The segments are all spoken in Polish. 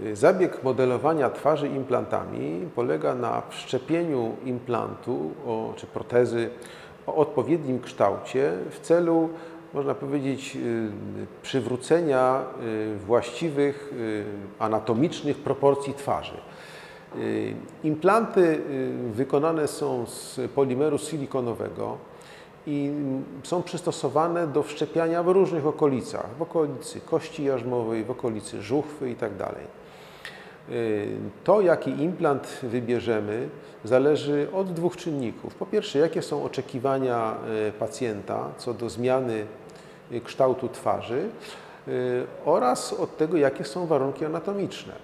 Zabieg modelowania twarzy implantami polega na wszczepieniu implantu czy protezy o odpowiednim kształcie w celu, można powiedzieć, przywrócenia właściwych anatomicznych proporcji twarzy. Implanty wykonane są z polimeru silikonowego i są przystosowane do wszczepiania w różnych okolicach, w okolicy kości jarzmowej, w okolicy żuchwy itd. To, jaki implant wybierzemy, zależy od dwóch czynników. Po pierwsze, jakie są oczekiwania pacjenta co do zmiany kształtu twarzy oraz od tego, jakie są warunki anatomiczne.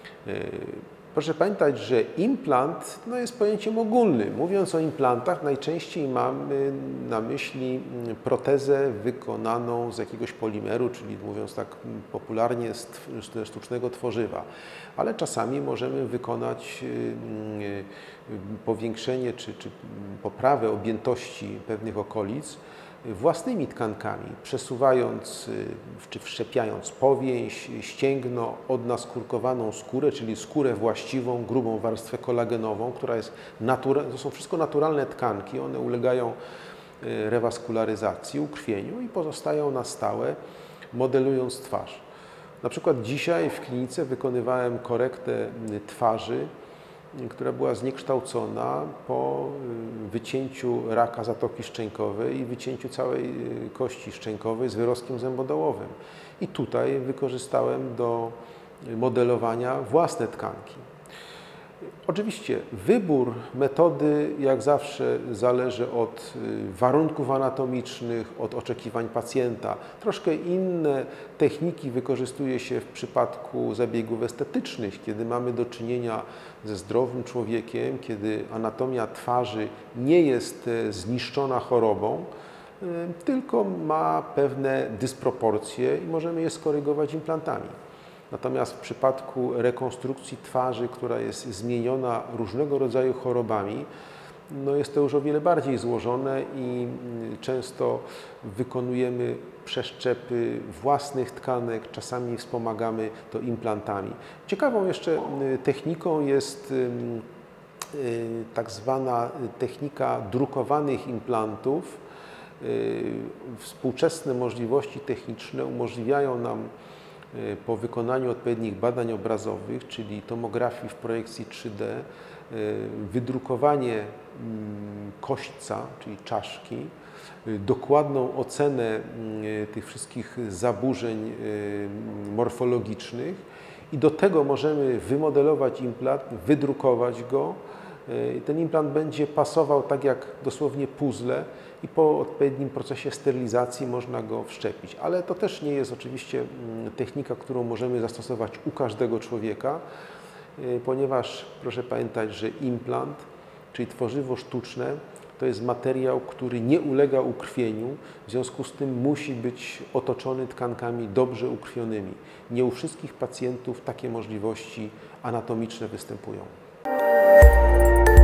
Proszę pamiętać, że implant jest pojęciem ogólnym. Mówiąc o implantach, najczęściej mamy na myśli protezę wykonaną z jakiegoś polimeru, czyli mówiąc tak popularnie z sztucznego tworzywa. Ale czasami możemy wykonać powiększenie czy poprawę objętości pewnych okolic własnymi tkankami, przesuwając czy wszczepiając powięź, ścięgno, odnaskórkowaną skórę, czyli skórę właściwą, grubą warstwę kolagenową, która jest naturalna. To są wszystko naturalne tkanki, one ulegają rewaskularyzacji, ukrwieniu i pozostają na stałe, modelując twarz. Na przykład dzisiaj w klinice wykonywałem korektę twarzy, która była zniekształcona po wycięciu raka zatoki szczękowej i wycięciu całej kości szczękowej z wyrostkiem zębodołowym. I tutaj wykorzystałem do modelowania własne tkanki. Oczywiście wybór metody jak zawsze zależy od warunków anatomicznych, od oczekiwań pacjenta. Troszkę inne techniki wykorzystuje się w przypadku zabiegów estetycznych, kiedy mamy do czynienia ze zdrowym człowiekiem, kiedy anatomia twarzy nie jest zniszczona chorobą, tylko ma pewne dysproporcje i możemy je skorygować implantami. Natomiast w przypadku rekonstrukcji twarzy, która jest zmieniona różnego rodzaju chorobami, jest to już o wiele bardziej złożone i często wykonujemy przeszczepy własnych tkanek, czasami wspomagamy to implantami. Ciekawą jeszcze techniką jest tak zwana technika drukowanych implantów. Współczesne możliwości techniczne umożliwiają nam po wykonaniu odpowiednich badań obrazowych, czyli tomografii w projekcji 3D, wydrukowanie kośćca, czyli czaszki, dokładną ocenę tych wszystkich zaburzeń morfologicznych i do tego możemy wymodelować implant, wydrukować go. Ten implant będzie pasował tak jak dosłownie puzzle i po odpowiednim procesie sterylizacji można go wszczepić. Ale to też nie jest oczywiście technika, którą możemy zastosować u każdego człowieka, ponieważ proszę pamiętać, że implant, czyli tworzywo sztuczne, to jest materiał, który nie ulega ukrwieniu, w związku z tym musi być otoczony tkankami dobrze ukrwionymi. Nie u wszystkich pacjentów takie możliwości anatomiczne występują.